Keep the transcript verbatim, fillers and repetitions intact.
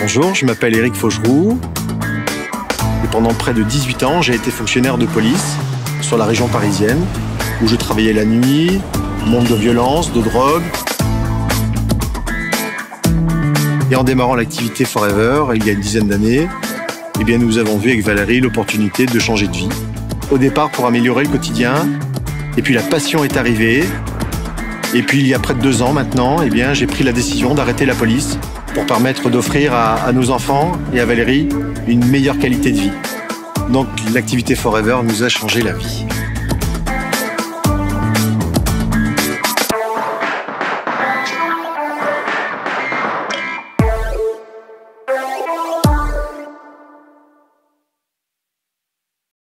Bonjour, je m'appelle Éric Faucheroux et pendant près de dix-huit ans, j'ai été fonctionnaire de police sur la région parisienne où je travaillais la nuit, monde de violence, de drogue. Et en démarrant l'activité Forever, il y a une dizaine d'années, eh bien nous avons vu avec Valérie l'opportunité de changer de vie. Au départ pour améliorer le quotidien, et puis la passion est arrivée. Et puis il y a près de deux ans maintenant, eh bien j'ai pris la décision d'arrêter la police pour permettre d'offrir à, à nos enfants et à Valérie une meilleure qualité de vie. Donc l'activité Forever nous a changé la vie.